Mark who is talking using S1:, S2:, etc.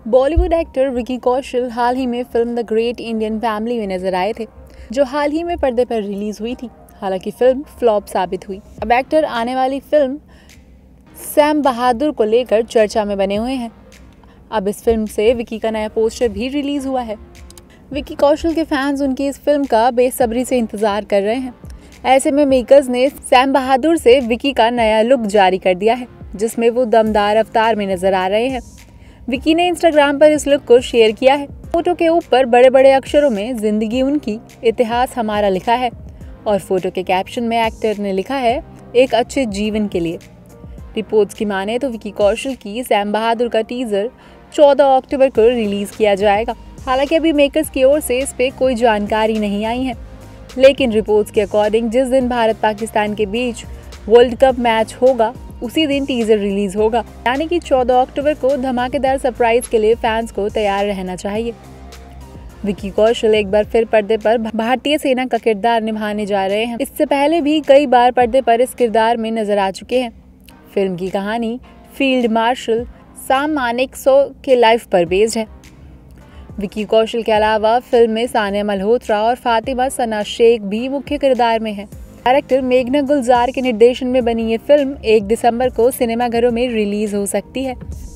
S1: Bollywood actor Vicky Kaushal हाल ही में film The Great Indian Family में नजर आए थे, जो हाल ही में पर्दे पर रिलीज हुई थी। हालांकि फिल्म फ्लॉप साबित हुई। अब एक्टर आने वाली फिल्म सैम बहादुर को लेकर चर्चा में बने हुए हैं। अब इस फिल्म से विकी का नया पोस्टर भी रिलीज हुआ है। विकी कौशल के फैंस उनकी इस फिल्म का बेसब्री से इंतजार कर रहे हैं। ऐसे में मेकर्स ने सैम बहादुर से विकी का नया लुक जारी कर दिया है, जिसमें वो दमदार अवतार में नजर आ रहे हैं। विकी ने इंस्टाग्राम पर इस लुक को शेयर किया है। फोटो के ऊपर बड़े बड़े अक्षरों में जिंदगी उनकी, इतिहास हमारा लिखा है और फोटो के कैप्शन में एक्टर ने लिखा है एक अच्छे जीवन के लिए। रिपोर्ट्स की माने तो विकी कौशल की सैम बहादुर का टीजर 14 अक्टूबर को रिलीज किया जाएगा। हालांकि अभी मेकर्स की ओर से इस पे कोई जानकारी नहीं आई है, लेकिन रिपोर्ट्स के अकॉर्डिंग जिस दिन भारत पाकिस्तान के बीच वर्ल्ड कप मैच होगा उसी दिन टीजर रिलीज होगा, यानी कि 14 अक्टूबर को धमाकेदार सरप्राइज के लिए फैंस को तैयार रहना चाहिए। विकी कौशल एक बार फिर पर्दे पर भारतीय सेना का किरदार निभाने जा रहे हैं। इससे पहले भी कई बार पर्दे पर इस किरदार में नजर आ चुके हैं। फिल्म की कहानी फील्ड मार्शल साम मानेकशॉ के लाइफ पर बेस्ड है। विकी कौशल के अलावा फिल्म में सानिया मल्होत्रा और फातिमा सना शेख भी मुख्य किरदार में हैं। डायरेक्टर मेघना गुलजार के निर्देशन में बनी ये फिल्म 1 दिसंबर को सिनेमाघरों में रिलीज हो सकती है।